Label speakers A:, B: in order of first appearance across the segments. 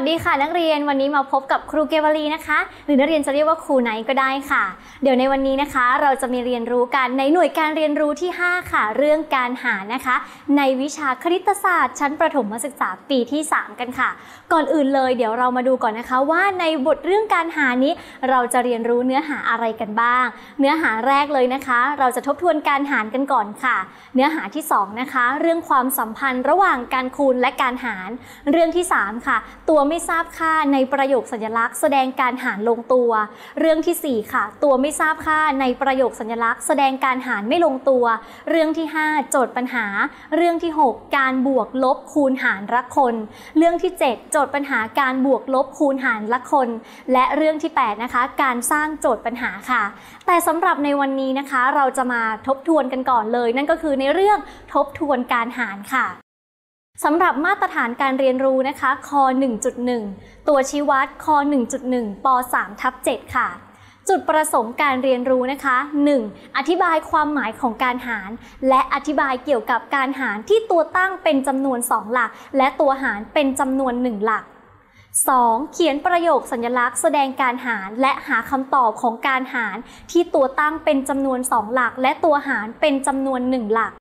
A: วัสดีค่ะนักเรียนวันนี้มาพบกับครูเกวลีนะคะหรือนักเรียนจะเรียกว่าครูไหนก็ได้ค่ะเดี๋ยวในวันนี้นะคะเราจะมีเรียนรู้กันในหน่วยการเรียนรู้ที่5ค่ะเรื่องการหารนะคะในวิชาคณิตศาสตร์ชั้นประถมศึกษาปีที่3กันค่ะก่อนอื่นเลยเดี๋ยวเรามาดูก่อนนะคะว่าในบทเรื่องการหารนี้เราจะเรียนรู้เนื้อหาอะไรกันบ้างเนื้อหาแรกเลยนะคะเราจะทบทวนการหารกันก่อนค่ะเนื้อหาที่2นะคะเรื่องความสัมพันธ์ระหว่างการคูณและการหารเรื่องที่3ค่ะตัวไม่ทราบค่าในประโยคสัญลักษณ์แสดงการหารลงตัวเรื่องที่4ค่ะตัวไม่ทราบค่าในประโยคสัญลักษณ์แสดงการหารไม่ลงตัวเรื่องที่5โจทย์ปัญหาเรื่องที่6การบวกลบคูณหารละคนเรื่องที่7โจทย์ปัญหาการบวกลบคูณหารละคนและเรื่องที่8นะคะการสร้างโจทย์ปัญหาค่ะแต่สำหรับในวันนี้นะคะเราจะมาทบทวนกันก่อนเลยนั่นก็คือในเรื่องทบทวนการหารค่ะสำหรับมาตรฐานการเรียนรู้นะคะค 1.1 ตัวชี้วัดค 1.1 ป 3/7 ค่ะจุดประสงค์การเรียนรู้นะคะ 1. อธิบายความหมายของการหารและอธิบายเกี่ยวกับการหารที่ตัวตั้งเป็นจำนวน2หลักและตัวหารเป็นจำนวน1หลัก 2. เขียนประโยคสัญลักษณ์แสดงการหารและหาคำตอบของการหารที่ตัวตั้งเป็นจำนวน2หลักและตัวหารเป็นจำนวน1หลัก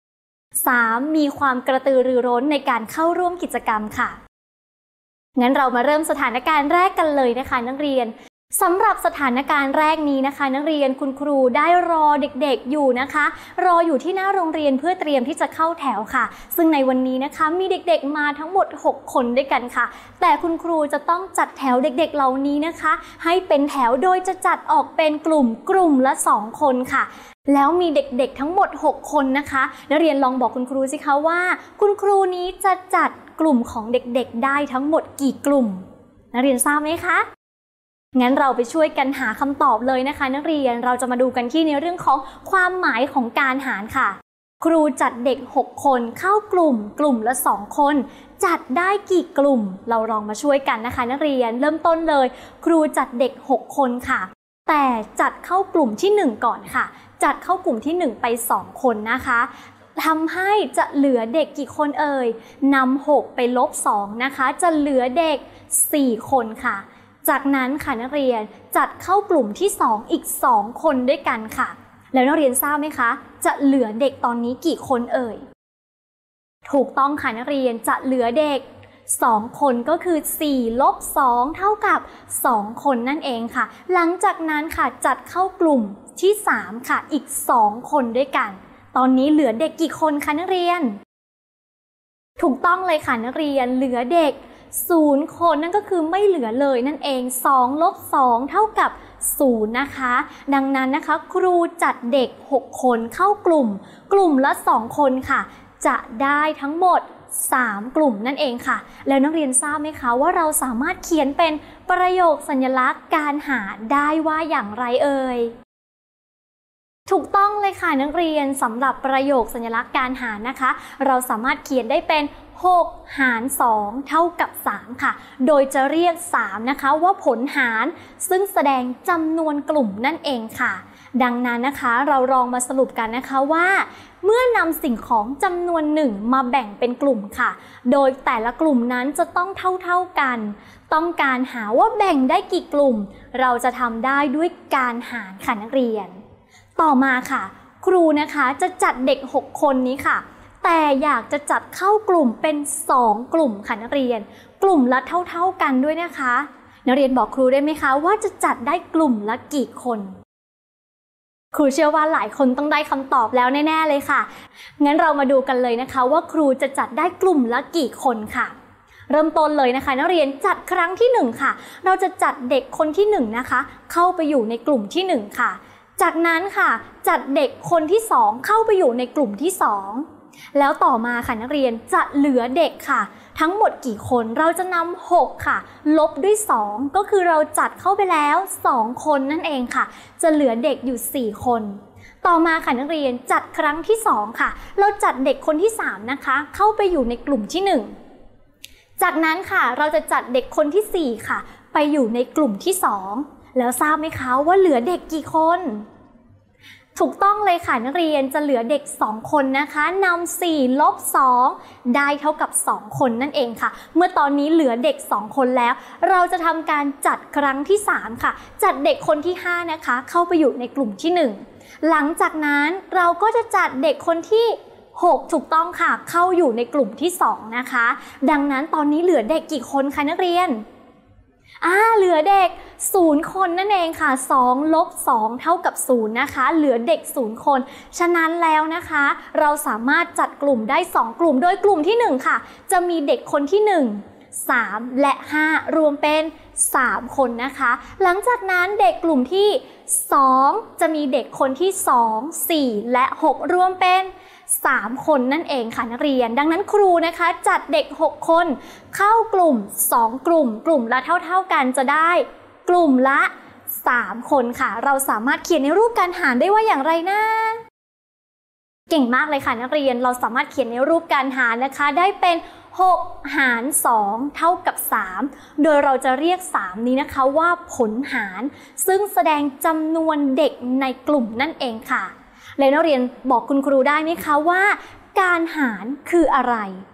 A: 3. มีความกระตือรือร้นในการเข้าร่วมกิจกรรมค่ะงั้นเรามาเริ่มสถานการณ์แรกกันเลยนะคะนักเรียนสำหรับสถานการณ์แรกนี้นะคะนักเรียนคุณครูได้รอเด็กๆอยู่นะคะรออยู่ที่หน้าโรงเรียนเพื่อเตรียมที่จะเข้าแถวค่ะซึ่งในวันนี้นะคะมีเด็กๆมาทั้งหมด6คนด้วยกันค่ะแต่คุณครูจะต้องจัดแถวเด็กๆเหล่านี้นะคะให้เป็นแถวโดยจะจัดออกเป็นกลุ่มละ2คนค่ะแล้วมีเด็กๆทั้งหมด6คนนะคะนักเรียนลองบอกคุณครูสิคะว่าคุณครูนี้จะจัดกลุ่มของเด็กๆได้ทั้งหมดกี่กลุ่มนักเรียนทราบไหมคะงั้นเราไปช่วยกันหาคำตอบเลยนะคะนักเรียนเราจะมาดูกันที่ในเรื่องของความหมายของการหารค่ะครูจัดเด็ก6คนเข้ากลุ่มละ2คนจัดได้กี่กลุ่มเราลองมาช่วยกันนะคะนักเรียนเริ่มต้นเลยครูจัดเด็ก6คนค่ะแต่จัดเข้ากลุ่มที่1ก่อนค่ะจัดเข้ากลุ่มที่1ไป2คนนะคะทำให้จะเหลือเด็กกี่คนเอ่ยนำ6ไปลบ2นะคะจะเหลือเด็ก4คนค่ะจากนั้นค่ะนักเรียนจัดเข้ากลุ่มที่2อีก2คนด้วยกันค่ะแล้วนักเรียนทราบไหมคะจะเหลือเด็กตอนนี้กี่คนเอ่ยถูกต้องค่ะนักเรียนจะเหลือเด็ก2คนก็คือ4ลบ2เท่ากับ2คนนั่นเองค่ะหลังจากนั้นค่ะจัดเข้ากลุ่มที่3ค่ะอีก2คนด้วยกันตอนนี้เหลือเด็กกี่คนคะนักเรียนถูกต้องเลยค่ะนักเรียนเหลือเด็ก0คนนั่นก็คือไม่เหลือเลยนั่นเอง2ลบ2เท่ากับ0นะคะดังนั้นนะคะครูจัดเด็ก6คนเข้ากลุ่มละ2คนค่ะจะได้ทั้งหมด3กลุ่มนั่นเองค่ะแล้วนักเรียนทราบไหมคะว่าเราสามารถเขียนเป็นประโยคสัญลักษณ์การหารได้ว่าอย่างไรเอ่ยถูกต้องเลยค่ะนักเรียนสำหรับประโยคสัญลักษณ์การหารนะคะเราสามารถเขียนได้เป็น6หาร2เท่ากับ3ค่ะโดยจะเรียก3นะคะว่าผลหารซึ่งแสดงจำนวนกลุ่มนั่นเองค่ะดังนั้นนะคะเราลองมาสรุปกันนะคะว่าเมื่อนำสิ่งของจำนวน1มาแบ่งเป็นกลุ่มค่ะโดยแต่ละกลุ่มนั้นจะต้องเท่ากันต้องการหาว่าแบ่งได้กี่กลุ่มเราจะทำได้ด้วยการหารค่ะนักเรียนต่อมาค่ะครูนะคะจะจัดเด็ก6คนนี้ค่ะแต่อยากจะจัดเข้ากลุ่มเป็น2กลุ่มค่ะนักเรียนกลุ่มละเท่ากันด้วยนะคะนักเรียนบอกครูได้ไหมคะว่าจะจัดได้กลุ่มละกี่คนครูเชื่อว่าหลายคนต้องได้คำตอบแล้วแน่ๆเลยค่ะงั้นเรามาดูกันเลยนะคะว่าครูจะจัดได้กลุ่มละกี่คนค่ะเริ่มต้นเลยนะคะนักเรียนจัดครั้งที่1ค่ะเราจะจัดเด็กคนที่1นะคะเข้าไปอยู่ในกลุ่มที่1ค่ะจากนั้นค่ะจัดเด็กคนที่2เข้าไปอยู่ในกลุ่มที่2แล้วต่อมาค่ะนักเรียนจะเหลือเด็กค่ะทั้งหมดกี่คนเราจะนำ6ค่ะลบด้วย2ก็คือเราจัดเข้าไปแล้ว2คนนั่นเองค่ะจะเหลือเด็กอยู่4คนต่อมาค่ะนักเรียนจัดครั้งที่2ค่ะเราจัดเด็กคนที่3นะคะเข้าไปอยู่ในกลุ่มที่1จากนั้นค่ะเราจะจัดเด็กคนที่4ค่ะไปอยู่ในกลุ่มที่2แล้วทราบไหมคะว่าเหลือเด็กกี่คนถูกต้องเลยค่ะนักเรียนจะเหลือเด็ก2คนนะคะนำ4ลบ2ได้เท่ากับ2คนนั่นเองค่ะเมื่อตอนนี้เหลือเด็ก2คนแล้วเราจะทำการจัดครั้งที่3ค่ะจัดเด็กคนที่5นะคะเข้าไปอยู่ในกลุ่มที่1หลังจากนั้นเราก็จะจัดเด็กคนที่6ถูกต้องค่ะเข้าอยู่ในกลุ่มที่2นะคะดังนั้นตอนนี้เหลือเด็กกี่คนคะนักเรียนเหลือเด็ก0คนนั่นเองค่ะ2ลบ2เท่ากับ0นะคะเหลือเด็ก0คนฉะนั้นแล้วนะคะเราสามารถจัดกลุ่มได้2กลุ่มโดยกลุ่มที่1ค่ะจะมีเด็กคนที่1 3และ5รวมเป็น3คนนะคะหลังจากนั้นเด็กกลุ่มที่2จะมีเด็กคนที่2 4และ6รวมเป็น3คนนั่นเองค่ะนักเรียนดังนั้นครูนะคะจัดเด็ก6คนเข้ากลุ่ม2กลุ่มละเท่ากันจะได้กลุ่มละ3คนค่ะเราสามารถเขียนในรูปการหารได้ว่าอย่างไรนะเก่งมากเลยค่ะนักเรียนเราสามารถเขียนในรูปการหารนะคะได้เป็น6หาร2เท่ากับ3โดยเราจะเรียก3นี้นะคะว่าผลหารซึ่งแสดงจำนวนเด็กในกลุ่มนั่นเองค่ะแล้วนักเรียนบอกคุณครูได้ไหมคะว่าการหารคืออะไร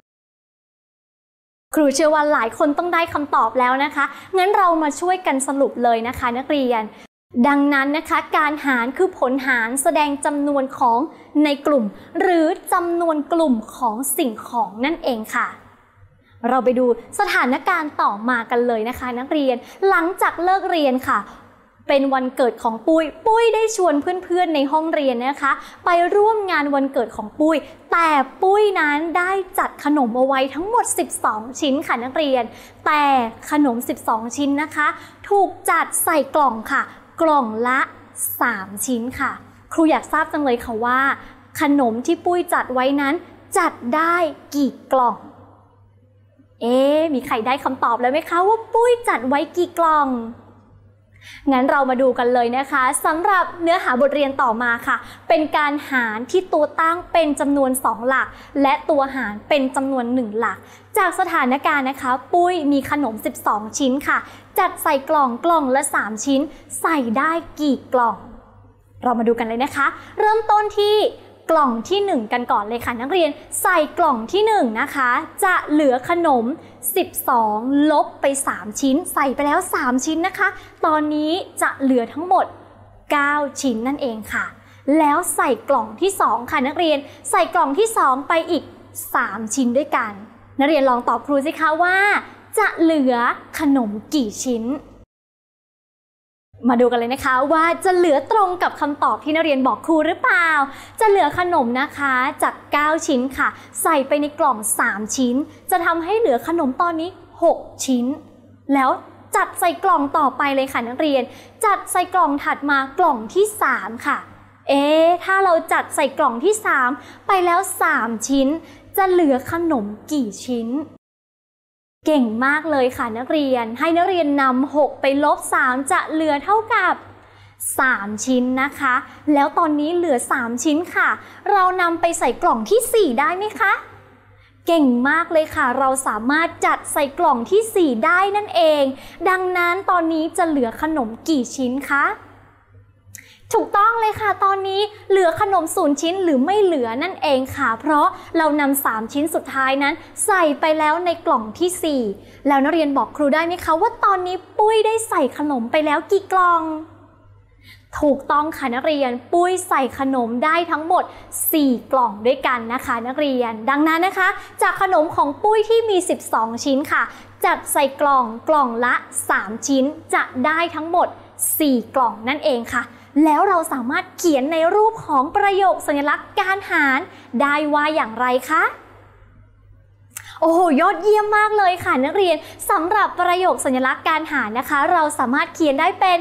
A: ครูเชื่อว่าหลายคนต้องได้คำตอบแล้วนะคะงั้นเรามาช่วยกันสรุปเลยนะคะนักเรียนดังนั้นนะคะการหารคือผลหารแสดงจำนวนของในกลุ่มหรือจำนวนกลุ่มของสิ่งของนั่นเองค่ะเราไปดูสถานการณ์ต่อมากันเลยนะคะนักเรียนหลังจากเลิกเรียนค่ะเป็นวันเกิดของปุ้ยได้ชวนเพื่อนๆในห้องเรียนนะคะไปร่วมงานวันเกิดของปุ้ยแต่ปุ้ยนั้นได้จัดขนมเอาไว้ทั้งหมด12ชิ้นค่ะนักเรียนแต่ขนม12ชิ้นนะคะถูกจัดใส่กล่องค่ะกล่องละ3ชิ้นค่ะครูอยากทราบจังเลยค่ะว่าขนมที่ปุ้ยจัดไว้นั้นจัดได้กี่กล่องมีใครได้คำตอบแล้วไหมคะว่าปุ้ยจัดไว้กี่กล่องงั้นเรามาดูกันเลยนะคะสำหรับเนื้อหาบทเรียนต่อมาค่ะเป็นการหารที่ตัวตั้งเป็นจำนวน2หลักและตัวหารเป็นจำนวน1หลักจากสถานการณ์นะคะปุ้ยมีขนม12ชิ้นค่ะจัดใส่กล่องละ3ชิ้นใส่ได้กี่กล่องเรามาดูกันเลยนะคะเริ่มต้นที่กล่องที่1กันก่อนเลยค่ะนักเรียนใส่กล่องที่1นะคะจะเหลือขนม12ลบไป3ชิ้นใส่ไปแล้ว3ชิ้นนะคะตอนนี้จะเหลือทั้งหมด9ชิ้นนั่นเองค่ะแล้วใส่กล่องที่2ค่ะนักเรียนใส่กล่องที่2ไปอีก3ชิ้นด้วยกันนักเรียนลองตอบครูสิคะว่าจะเหลือขนมกี่ชิ้นมาดูกันเลยนะคะว่าจะเหลือตรงกับคำตอบที่นักเรียนบอกครูหรือเปล่าจะเหลือขนมนะคะจาก9ชิ้นค่ะใส่ไปในกล่อง3ชิ้นจะทำให้เหลือขนมตอนนี้6ชิ้นแล้วจัดใส่กล่องต่อไปเลยค่ะนักเรียนจัดใส่กล่องถัดมากล่องที่3ค่ะถ้าเราจัดใส่กล่องที่3ไปแล้ว3ชิ้นจะเหลือขนมกี่ชิ้นเก่งมากเลยค่ะนักเรียนให้นักเรียนนำ6ไปลบ3จะเหลือเท่ากับ3ชิ้นนะคะแล้วตอนนี้เหลือ3ชิ้นค่ะเรานำไปใส่กล่องที่4ได้ไหมคะเก่งมากเลยค่ะเราสามารถจัดใส่กล่องที่4ได้นั่นเองดังนั้นตอนนี้จะเหลือขนมกี่ชิ้นคะถูกต้องเลยค่ะตอนนี้เหลือขนม0ชิ้นหรือไม่เหลือนั่นเองค่ะเพราะเรานำ3ชิ้นสุดท้ายนั้นใส่ไปแล้วในกล่องที่4แล้วนักเรียนบอกครูได้ไหมคะว่าตอนนี้ปุ้ยได้ใส่ขนมไปแล้วกี่กล่องถูกต้องค่ะนักเรียนปุ้ยใส่ขนมได้ทั้งหมด4กล่องด้วยกันนะคะนักเรียนดังนั้นนะคะจากขนมของปุ้ยที่มี12ชิ้นค่ะจัดใส่กล่องละ3ชิ้นจะได้ทั้งหมด4กล่องนั่นเองค่ะแล้วเราสามารถเขียนในรูปของประโยคสัญลักษณ์การหารได้ว่าอย่างไรคะโอ้โหยอดเยี่ยมมากเลยค่ะนักเรียนสำหรับประโยคสัญลักษณ์การหารนะคะเราสามารถเขียนได้เป็น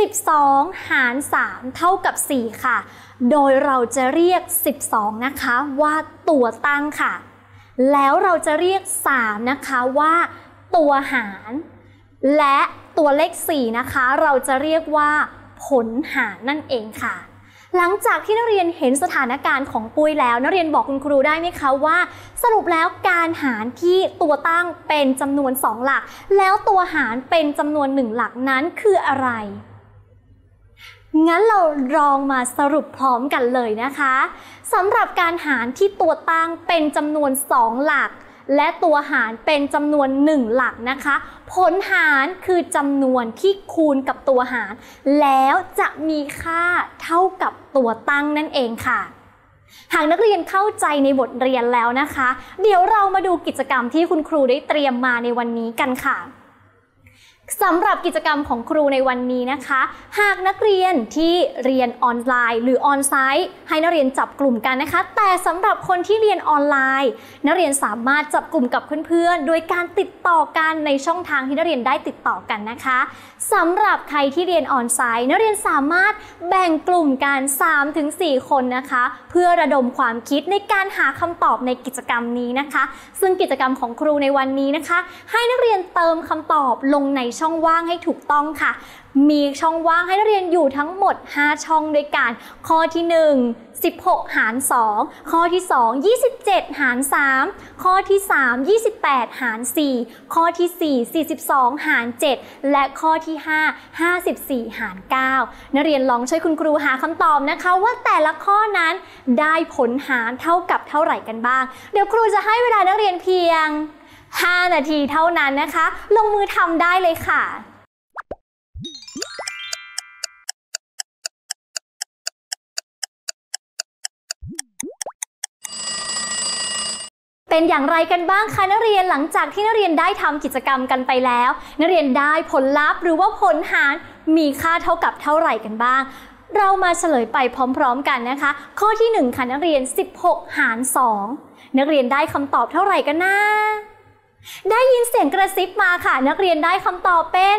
A: 12หาร3เท่ากับ4ค่ะโดยเราจะเรียก12นะคะว่าตัวตั้งค่ะแล้วเราจะเรียก3นะคะว่าตัวหารและตัวเลข4นะคะเราจะเรียกว่าผลหารนั่นเองค่ะหลังจากที่นักเรียนเห็นสถานการณ์ของปุ้ยแล้วนักเรียนบอกคุณครูได้ไหมคะว่าสรุปแล้วการหารที่ตัวตั้งเป็นจำนวน2หลักแล้วตัวหารเป็นจำนวน1หลักนั้นคืออะไรงั้นเราลองมาสรุปพร้อมกันเลยนะคะสำหรับการหารที่ตัวตั้งเป็นจำนวน2หลักและตัวหารเป็นจำนวน1หลักนะคะผลหารคือจำนวนที่คูณกับตัวหารแล้วจะมีค่าเท่ากับตัวตั้งนั่นเองค่ะหากนักเรียนเข้าใจในบทเรียนแล้วนะคะเดี๋ยวเรามาดูกิจกรรมที่คุณครูได้เตรียมมาในวันนี้กันค่ะสำหรับกิจกรรมของครูในวันนี้นะคะหากนักเรียนที่เรียนออนไลน์หรือออนไซต์ให้นักเรียนจับกลุ่มกันนะคะแต่สำหรับคนที่เรียนออนไลน์นักเรียนสามารถจับกลุ่มกับเพื่อนๆโดยการติดต่อกันในช่องทางที่นักเรียนได้ติดต่อกันนะคะสำหรับใครที่เรียนออนไซต์นักเรียนสามารถแบ่งกลุ่มกัน 3-4 คนนะคะเพื่อระดมความคิดในการหาคำตอบในกิจกรรมนี้นะคะซึ่งกิจกรรมของครูในวันนี้นะคะให้นักเรียนเติมคำตอบลงในช่องว่างให้ถูกต้องค่ะมีช่องว่างให้นักเรียนอยู่ทั้งหมด5ช่องด้วยกันข้อที่1 16หาร2ข้อที่2 27หาร3ข้อที่3 28หาร4ข้อที่4 42หาร7และข้อที่5 54หาร9นักเรียนลองช่วยคุณครูหาคำตอบนะคะว่าแต่ละข้อนั้นได้ผลหารเท่ากับเท่าไหร่กันบ้างเดี๋ยวครูจะให้เวลานักเรียนเพียง5 นาทีเท่านั้นนะคะลงมือทำได้เลยค่ะเป็นอย่างไรกันบ้างคะนักเรียนหลังจากที่นักเรียนได้ทำกิจกรรมกันไปแล้วนักเรียนได้ผลลัพธ์หรือว่าผลหารมีค่าเท่ากับเท่าไหร่กันบ้างเรามาเฉลยไปพร้อมๆกันนะคะข้อที่1ค่ะนักเรียน16หาร2นักเรียนได้คำตอบเท่าไหร่กันนะได้ยินเสียงกระซิบมาค่ะนักเรียนได้คำตอบเป็น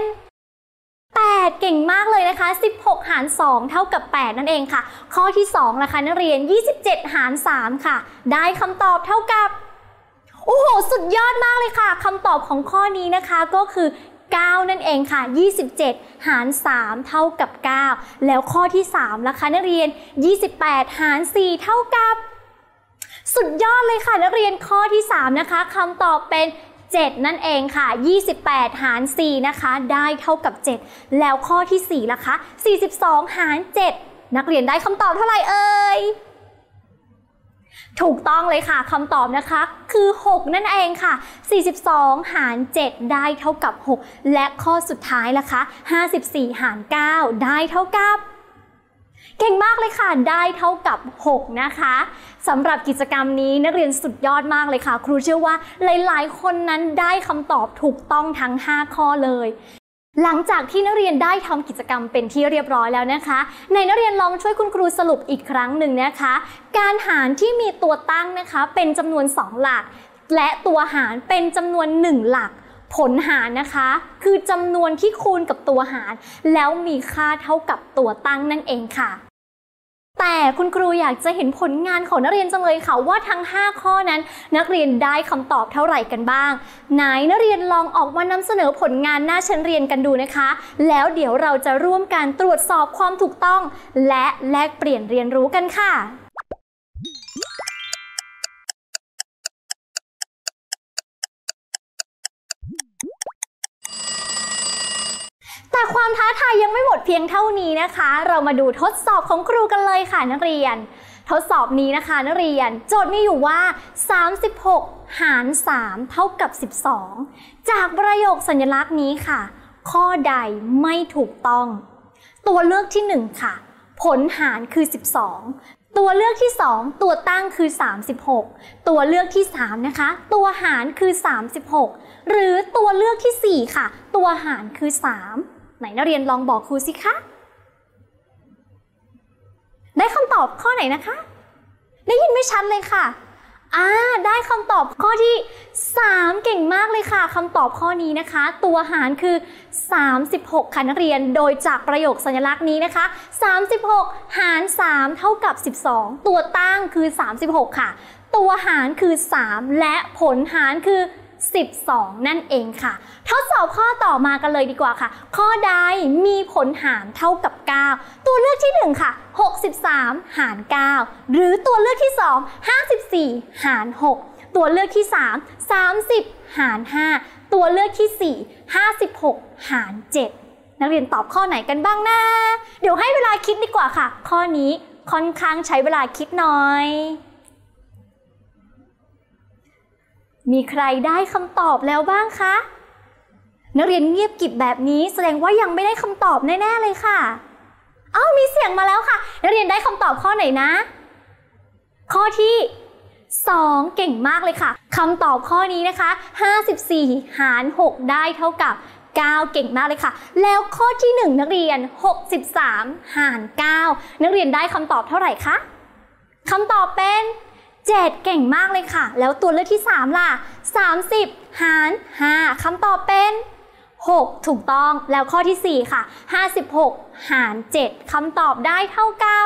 A: 8เก่งมากเลยนะคะ16หาร2เท่ากับ8นั่นเองค่ะข้อที่2ล่ะคะนักเรียน27หาร3ค่ะได้คำตอบเท่ากับโอ้โหสุดยอดมากเลยค่ะคำตอบของข้อนี้นะคะก็คือ9นั่นเองค่ะ27หาร3เท่ากับ9แล้วข้อที่3ล่ะคะนักเรียน28หาร4เท่ากับสุดยอดเลยค่ะนักเรียนข้อที่3นะคะคำตอบเป็น7นั่นเองค่ะ28หาร4นะคะได้เท่ากับ7แล้วข้อที่4ล่ะคะ42หาร7นักเรียนได้คำตอบเท่าไหร่เอ่ยถูกต้องเลยค่ะคำตอบนะคะคือ6นั่นเองค่ะ42หาร7ได้เท่ากับ6และข้อสุดท้ายล่ะคะ54หาร9ได้เท่ากับเก่งมากเลยค่ะได้เท่ากับ6นะคะสำหรับกิจกรรมนี้นักเรียนสุดยอดมากเลยค่ะครูเชื่อว่าหลายๆคนนั้นได้คำตอบถูกต้องทั้ง5ข้อเลยหลังจากที่นักเรียนได้ทำกิจกรรมเป็นที่เรียบร้อยแล้วนะคะในนักเรียนลองช่วยคุณครูสรุปอีกครั้งหนึ่งนะคะการหารที่มีตัวตั้งนะคะเป็นจำนวน2หลักและตัวหารเป็นจำนวน1หลักผลหารนะคะคือจำนวนที่คูณกับตัวหารแล้วมีค่าเท่ากับตัวตั้งนั่นเองค่ะแต่คุณครูอยากจะเห็นผลงานของนักเรียนจังเลยค่ะว่าทั้ง5ข้อนั้นนักเรียนได้คำตอบเท่าไหร่กันบ้างไหนนักเรียนลองออกมานำเสนอผลงานหน้าชั้นเรียนกันดูนะคะแล้วเดี๋ยวเราจะร่วมกันตรวจสอบความถูกต้องและแลกเปลี่ยนเรียนรู้กันค่ะแต่ความท้าทายยังไม่หมดเพียงเท่านี้นะคะเรามาดูทดสอบของครูกันเลยค่ะนักเรียนทดสอบนี้นะคะนักเรียนโจทย์มีอยู่ว่า36หาร3เท่ากับ12จากประโยคสัญลักษณ์นี้ค่ะข้อใดไม่ถูกต้องตัวเลือกที่1ค่ะผลหารคือ12ตัวเลือกที่2ตัวตั้งคือ36ตัวเลือกที่3นะคะตัวหารคือ36หรือตัวเลือกที่4ค่ะตัวหารคือ3ไหนนักเรียนลองบอกครูสิคะได้คำตอบข้อไหนนะคะได้ยินไม่ชัดเลยค่ะได้คำตอบข้อที่3เก่งมากเลยค่ะคำตอบข้อนี้นะคะตัวหารคือ36ค่ะนักเรียนโดยจากประโยคสัญลักษณ์นี้นะคะ36หาร3เท่ากับ12ตัวตั้งคือ36ค่ะตัวหารคือ3และผลหารคือ12นั่นเองค่ะทดสอบข้อต่อมากันเลยดีกว่าค่ะข้อใดมีผลหารเท่ากับ9ตัวเลือกที่1ค่ะ63หาร9หรือตัวเลือกที่2 54หาร6ตัวเลือกที่3 30หาร5ตัวเลือกที่4 56หาร7 นักเรียนตอบข้อไหนกันบ้างนะเดี๋ยวให้เวลาคิดดีกว่าค่ะข้อนี้ค่อนข้างใช้เวลาคิดหน่อยมีใครได้คำตอบแล้วบ้างคะนักเรียนเงียบกริบแบบนี้แสดงว่ายังไม่ได้คำตอบแน่ๆเลยค่ะมีเสียงมาแล้วค่ะนักเรียนได้คำตอบข้อไหนนะข้อที่2เก่งมากเลยค่ะคำตอบข้อนี้นะคะ54หาร6ได้เท่ากับ9เก่งมากเลยค่ะแล้วข้อที่1นักเรียน63หาร9นักเรียนได้คำตอบเท่าไหร่คะคำตอบเป็น7เก่งมากเลยค่ะแล้วตัวเลือกที่3ล่ะ30หาร5คำตอบเป็น6ถูกต้องแล้วข้อที่4ค่ะ56หาร7คำตอบได้เท่ากับ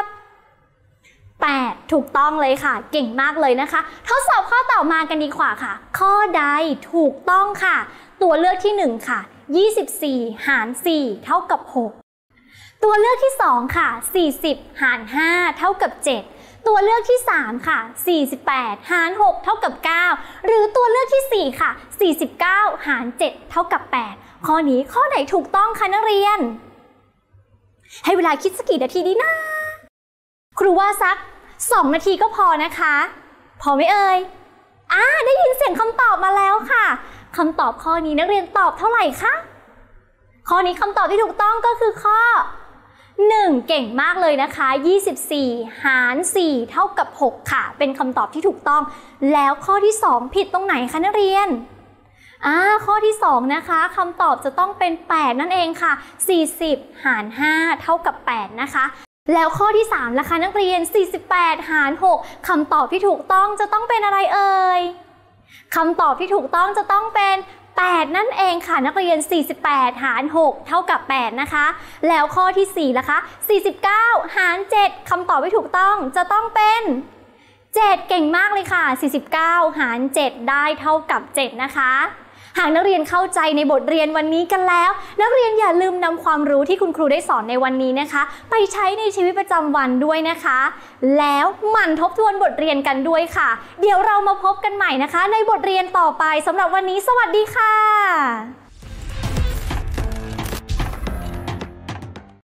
A: 8ถูกต้องเลยค่ะเก่งมากเลยนะคะทดสอบข้อต่อมากันดีกว่าค่ะข้อใดถูกต้องค่ะตัวเลือกที่1ค่ะ24หาร4เท่ากับ6ตัวเลือกที่2ค่ะ40หาร5เท่ากับ7ตัวเลือกที่3ค่ะ48หาร6เท่ากับ9หรือตัวเลือกที่4ค่ะ49หาร7เท่ากับ8ข้อนี้ข้อไหนถูกต้องคะนักเรียนให้เวลาคิดสักกี่นาทีดีนะครูว่าสัก2นาทีก็พอนะคะพอไหมเอ่ยได้ยินเสียงคำตอบมาแล้วค่ะคำตอบข้อนี้นักเรียนตอบเท่าไหร่คะข้อนี้คำตอบที่ถูกต้องก็คือข้อ1เก่งมากเลยนะคะ24หาร4เท่ากับ6ค่ะเป็นคำตอบที่ถูกต้องแล้วข้อที่2ผิดตรงไหนคะนักเรียนข้อที่2นะคะคำตอบจะต้องเป็น8นั่นเองค่ะ40หาร5เท่ากับ8นะคะแล้วข้อที่3ล่ะคะนักเรียน48หาร6คำตอบที่ถูกต้องจะต้องเป็นอะไรเอ่ยคำตอบที่ถูกต้องจะต้องเป็น8นั่นเองค่ะนักเรียน48หาร6เท่ากับ8นะคะแล้วข้อที่4ล่ะคะ49หาร7คำตอบที่ถูกต้องจะต้องเป็น7เก่งมากเลยค่ะ49หาร7ได้เท่ากับ7นะคะหากนักเรียนเข้าใจในบทเรียนวันนี้กันแล้วนักเรียนอย่าลืมนำความรู้ที่คุณครูได้สอนในวันนี้นะคะไปใช้ในชีวิตประจำวันด้วยนะคะแล้วหมั่นทบทวนบทเรียนกันด้วยค่ะเดี๋ยวเรามาพบกันใหม่นะคะในบทเรียนต่อไปสำหรับวันนี้สวัสดีค่ะ